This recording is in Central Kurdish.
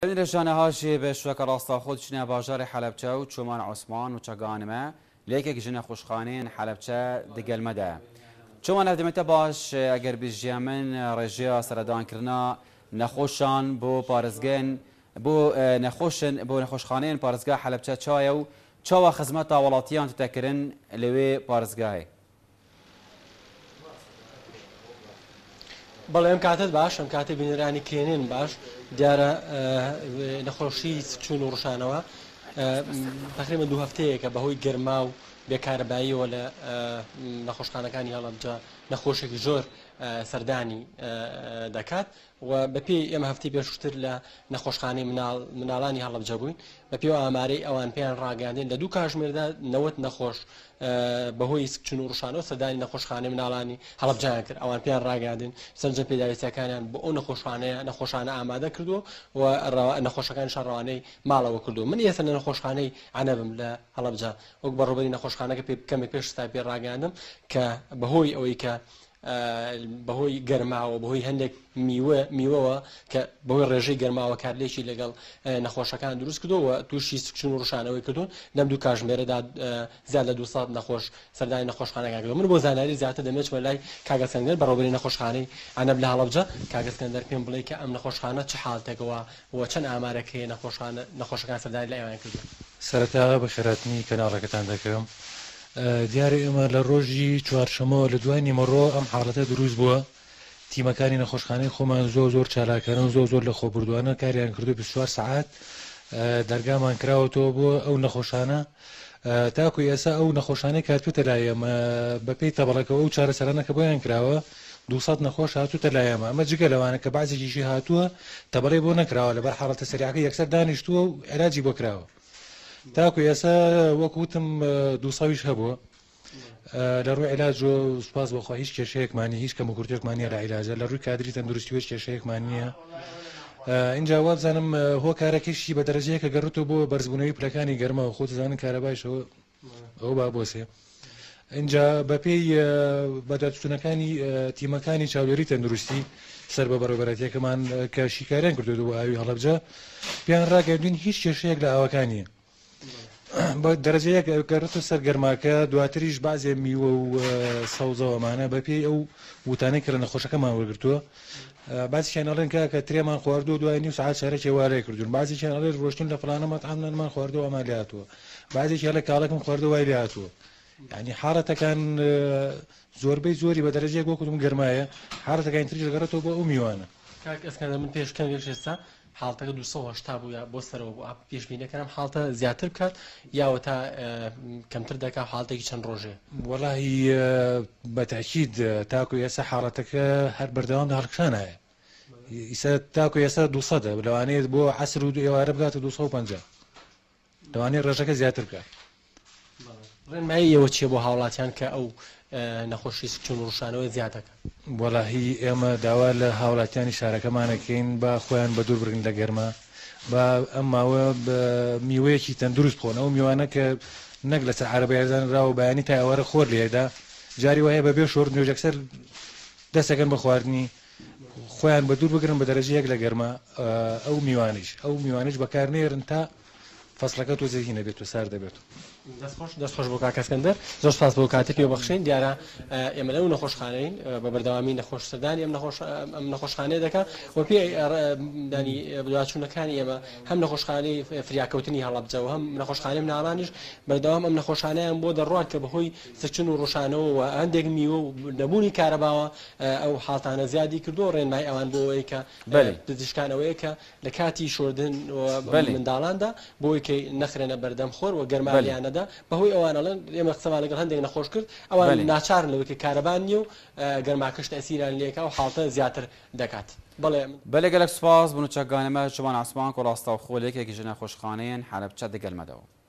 رجانه هاشی به شوکر راستا خودشونه باجار حلبچه و چومان عثمان و چگانمه لیکه جنه خوشخانه حلبچه دگل مده چومان افدمت باش اگر بیجیمن رژیا سردان کرنا نخوشان بو پارزگن بو نخوشخانه پارزگاه حلبچه چایو چاوا خدمت ولاتیان تتکرن لوی پارزگاه بەڵێ ئەم کاتت باش ئەم کاتە بینەرانی کێنێن باش دیارە نەخۆشی چوون و ڕوشانەوە تقریبا 2 هەفتەیەکە بەهۆی گەرما و بێکارەباییەوە لە نەخۆشخانەکانی هەڵەبجە نەخۆشێکی زۆر سەردانی دەکات و بەپێی ئێمە هەفتەی پێشووتر لە نەخۆشخانەی مناڵانی هەڵەبجە بووین بەپێی ئامارەی ئەوان پێیان ڕاگەاندێن لە 2 کاتژمێردا 90 نەخۆش بەهۆی چون و ڕوشانەوە سەردانی نەخۆشخانەی مناڵانی هەڵەبجەیان کرد ئەوان پێیان ڕاگەاندن سەرنجە پێداویستەکانیان بۆ ئەو نەخۆشانە ئامادە کردو و نەخۆشەکان شەڕەوانەی ماڵەوە کردو من ئێستا لە نەخۆشخانەی عەنەبم لە هەڵەبجە وەک بەڕێوەبەری نەخۆشخانەکە کەمێک پێش ستا پێ ڕاگەاندم کە بەهۆی ئەوەی کە بەهۆی گەرماوە بەهۆی هەندێک میوەوە کە بەهۆی ڕێژەی گەرماوە کارلێکی لەگەڵ نەخۆشەکان دروست کردووە تووشی سکچون و ڕوشانەوەی کردوون لەم 2 کاتژمێرەدا زیاد لە 200 نەخۆش سەردانی نەخۆشخانەکان کردو من بۆ زانیاری زیاتر دەمێچمە لای کاگە سکەندەر بەڕێوەبەری نەخۆشخانەی عەنەب لە هەڵەبجە کاگە سکەندەر پێم بڵێ کە ئەم نەخۆشخانە چ حاڵتێکەوە و چەند ئامارێک هەیە نەخۆشەکان سەردانی لە ئێوەیان کردو سەرەتا بە خێراتنی کەناڵەکەتان دەکەم دیارە ئێمە لە ڕۆژی چوارشەمەوە لە دوای نیمەڕۆ ئەم حاڵەتە دروست بووە تیمەکانی نەخۆشخانەی خۆمان زۆر چالاکەرن زۆر لە خۆبردووانە کاریان کردو 24 ساعات دەرگامان کراوەتەوە بۆ ئەو نەخۆشانە تاکو ئێستا ئەو نەخۆشانەی کاتوتە لای ئێمە بەپێی تەبڵەکەەوە و چارەسەرانەکە بۆیان کراوە 200 نەخۆش هاتوتە لای ئێمە ئەمە جگە لەوانە کە بعضێکیشی هاتووە تەبڵەی بۆ نەکراوە لەبەر حاڵەتە سەریعەکە یەکسەر دانیشتووە و عێلاجی بۆ کراوە تاکو ئێستا وەکوتم 200 هەبووە لە ڕووی عێلاج و سوپاس بۆخوا هیچ کێشەیەکمانی هیچ کەم و کورتێکمانیە لە عێلاجە لە ڕووی کادری تەندروستی وێش کێشەیەکمان نییە اینجا وابزانم هۆکارەکەشی بە دەرەجەیەکە گەڕێتەوە بۆ بەرزبوونەوەی پلەکانی گەرمەوە خۆت زانن کارەبایشەوە ئەو با بۆسێ اینجا بەپێی بەدادچوونەکانی تیمەکانی چاودێری تەندروستی سەر بە بەڕێوەبەرەتیەکەمان کە شیکاریان کردو بۆ ئاوی هەڵەبجە پێیان ڕاگەاندوین هیچ کێشەیەک لە ئاوەکانیە بە دەرەجەیەک گەڕێتە سەر گەرماکە دواتریش بازێ میوە و سەوزەوەمانە بەپێی ئەو وتانەی کە لە نەخۆشەکەمان وەرگرتووە بازیشیان ئەڵێن کە ترێمان خواردو دوای نیم ساعت شارێکی وارەی کردوون بازیشیان ئەڵێ ڕۆشتین لە فڵانە مەتعاممان خواردەوە ئەمە لێ هاتووە بازێکی هەڵێ کاڵەکەم خواردەوە وای لێ هاتووە یعنی حاڵەتەکان زۆربەی زۆری بە دەرەجەیەک بۆ کدوم گەرمایە حاڵەتەکانی تریش دەگەڕێتەوە بۆ ئەو میوانە ئەسکەندەر من پێشکەم ئێستا حاڵتەکە 280 بوو یا بۆ سەرەوە بوو پێشبینەکەم حاڵتە زیاتر بکات یاوە تا کەمتر دەکات حاڵتێکی چەند ڕۆژێ وەڵاهی بەتاکید تاکو ئێستا حاڵەتەکە هەر بەردەوام هەڵکشانایە ئیسا تاکو ئێستا 200 لەوانەیە بۆ عەسر و ئێوارە بگاتە 250 لەوانەیە ڕێژەکە زیاتر بکات ڕێنمایی ئێوە چیە بۆ هاوڵاتیان کە ئەو نەخۆشی چون و ڕوشانەوە زیاتەکە وەڵاهی ئێمە داوا لە هاوڵاتیانی شارەکەمانەکەین با خۆیان بە دوور بگرن لە گەرمە با ئەم ماوە میوەیەکی تەندروست بخۆن ئەو میوانە کە نەک لەسەر عەرەبەیەزان راوە بەیانی تا ئێوارە خۆر لێدا جاری وایە بەبێ شۆر نوێژەکسەر دەستەکەن بە خواردنی خۆیان بە دوور بگرن بە دەرەجەیەک لە گەرمە ئەو میوانش بەکارنێرن تا فەسڵەکە تۆزێکی نەبێت و سار دەبێت دەستخۆش بۆ کاک ئەسکەندەر زۆر سپاس بۆ کاتێک پێ بەخشین دیارە ئێمە لەو نەخۆشخانەین بە بەردەوامی نەخۆشسەردانی ئەم نەخۆشخانەیە دەکات و پێ دانی دوچوونەکانی ئێمە هەم نەخۆشخانەی فریاکەوتنی هەڵەبجەوە هەم نەخۆشخانەی مناڵانیش بەردەوام ئەم نەخۆشانەیان بۆ دەڕوات کە بەهۆی سەرچن و ڕوشانەوە و هەندێک میوە و نەبوونی کارەباوە ئەو حاڵتانە زیادی کردو ڕێنمای ئەوان بۆ ئەوەی کە پزیشکانەوەیە کە لە کاتی شۆردن منداڵاندا بۆ ئەوەی کە نەخرێنە بەردەم خۆر و گەرمالیانە بەهۆی ئەوانەڵەن ئێمە قسەمان لەگەڵ هەندێک نەخۆش کرد ئەوان ناچارن لەوەی کە کارەبان نیە و گەرماکەش تەسیران لێکا و حاڵتە زیاتر دەکات بەڵێ گەلک سپاس بوون و چەکگانەمە چوان عوسمان کۆ ڕاستەوخۆ لێکێکی ژنە خۆشخانەیەن حەلەبچە دەگەلمەدەوە